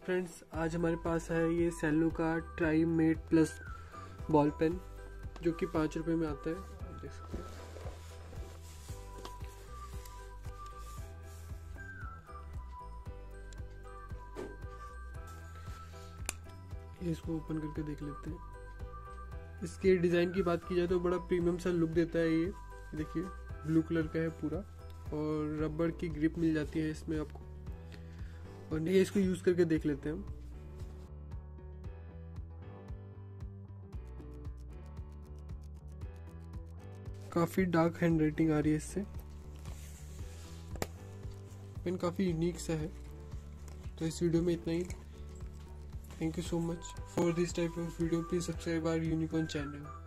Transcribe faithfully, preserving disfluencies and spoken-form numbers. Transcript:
Friends, आज हमारे पास है ये सेलो का Trimate plus ball pen जो कि पाँच रुपये में आता है। आप देख सकते हैं। ये इसको ओपन करके देख लेते हैं। इसके डिज़ाइन की बात की जाए तो बड़ा प्रीमियम सा लुक देता है। ये देखिए ब्लू कलर का है पूरा और रबड़ की ग्रिप मिल जाती है इसमें आपको। और ये इसको यूज़ करके देख लेते हैं हम। काफ़ी डार्क हैंड राइटिंग आ रही है इससे। पेन काफ़ी यूनिक सा है। तो इस वीडियो में इतना ही। Thank you so much for this type of video. Please subscribe our Unicorn channel.